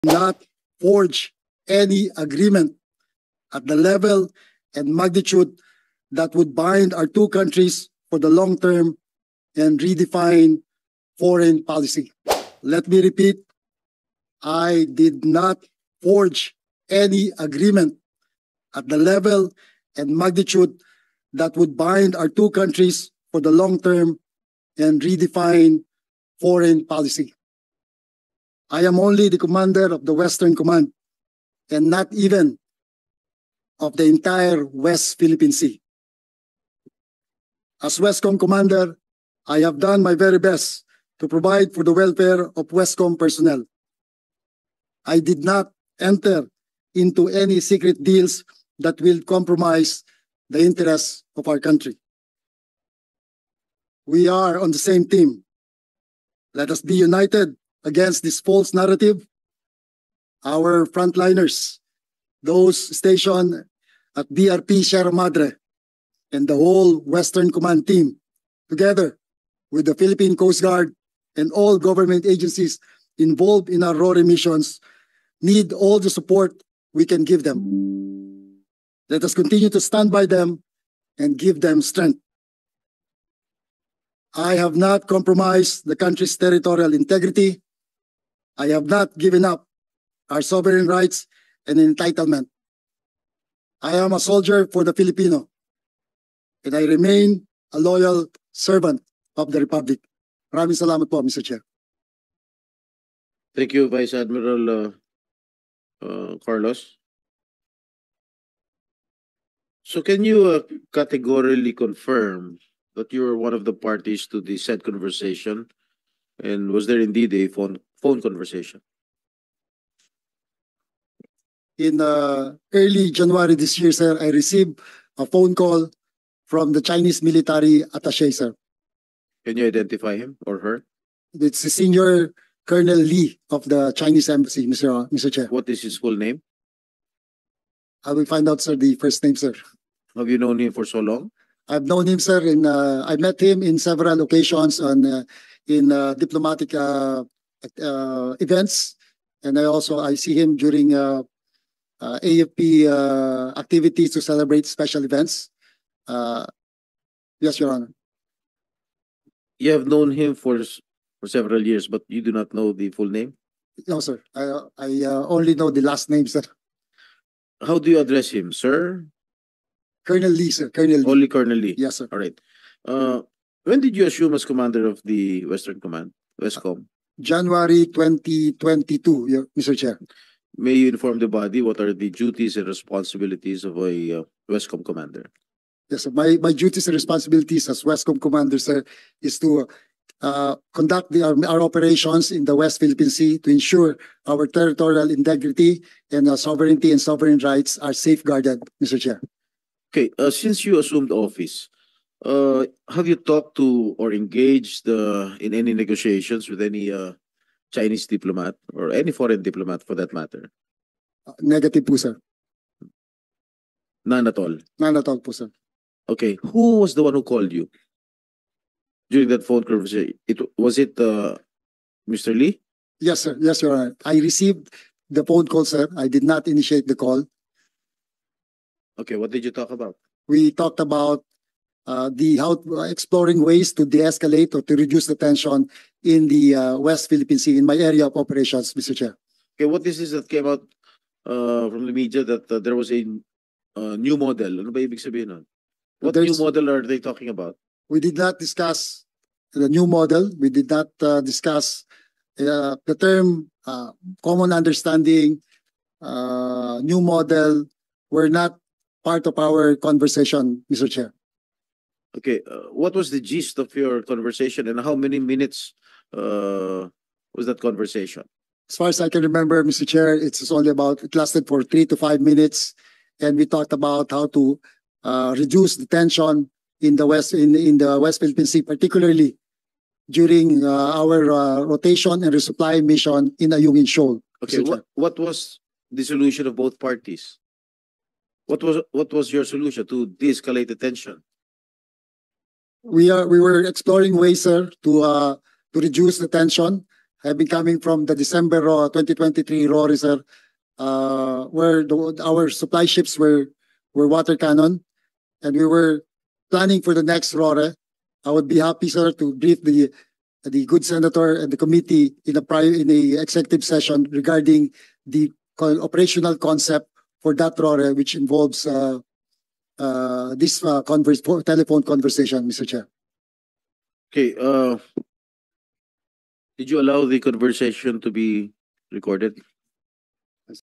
not forge any agreement at the level and magnitude that would bind our two countries for the long term and redefine foreign policy. Let me repeat, I did not forge any agreement at the level and magnitude that would bind our two countries for the long term and redefine foreign policy. I am only the commander of the Western Command and not even of the entire West Philippine Sea. As Westcom commander, I have done my very best to provide for the welfare of Westcom personnel. I did not enter into any secret deals that will compromise the interests of our country. We are on the same team. Let us be united against this false narrative. Our frontliners, those stationed at BRP Sierra Madre, and the whole Western Command team, together with the Philippine Coast Guard and all government agencies involved in our RORE missions, need all the support we can give them. Let us continue to stand by them and give them strength. I have not compromised the country's territorial integrity. I have not given up our sovereign rights and entitlement. I am a soldier for the Filipino, and I remain a loyal servant of the Republic. Maraming salamat po, Mr. Chair. Thank you, Vice Admiral Carlos. So can you categorically confirm that you were one of the parties to the said conversation? And was there indeed a phone conversation? In early January this year, sir, I received a phone call from the Chinese military attaché, sir. Can you identify him or her? It's the senior Colonel Lee of the Chinese embassy, Mr. Chair. What is his full name? I will find out, sir, the first name, sir. Have you known him for so long? I've known him, sir, and I met him in several occasions in diplomatic events, and I see him during AFP activities to celebrate special events. Yes, Your Honor. You have known him for several years, but you do not know the full name? No, sir. I only know the last name, sir. How do you address him, sir? Colonel Lee, sir. Colonel Lee. Only Colonel Lee? Yes, sir. All right. When did you assume as commander of the Western Command, Westcom? January 2022, Mr. Chair. May you inform the body what are the duties and responsibilities of a Westcom commander? Yes, sir. My duties and responsibilities as Westcom commander, sir, is to conduct our operations in the West Philippine Sea to ensure our territorial integrity and sovereignty and sovereign rights are safeguarded, Mr. Chair. Okay, since you assumed office, have you talked to or engaged in any negotiations with any Chinese diplomat or any foreign diplomat for that matter? Negative po, sir. None at all? None at all po, sir. Okay, who was the one who called you during that phone conversation? Was it Mr. Lee? Yes, sir. Yes, Your Honor. I received the phone call, sir. I did not initiate the call. Okay, what did you talk about? We talked about exploring ways to de-escalate or to reduce the tension in the West Philippine Sea, in my area of operations, Mr. Chair. Okay, what is this that came out from the media that there was a new model? Ano ba ibig sabihin nun? What new model are they talking about? We did not discuss the new model. We did not discuss the term common understanding, new model. Were not part of our conversation, Mr. Chair. Okay, what was the gist of your conversation and how many minutes was that conversation? As far as I can remember, Mr. Chair, it lasted for 3 to 5 minutes, and we talked about how to reduce the tension in the West Philippine Sea, particularly during our rotation and resupply mission in Ayungin Shoal. Okay, what was the solution of both parties? What was your solution to de-escalate the tension? We were exploring ways, sir, to reduce the tension. having coming from the December 2023 RORE, sir, where our supply ships were water cannon, and we were planning for the next RORE. I would be happy, sir, to brief the good senator and the committee in a executive session regarding the operational concept for that RORE, which involves this telephone conversation, Mr. Chair. Okay, did you allow the conversation to be recorded?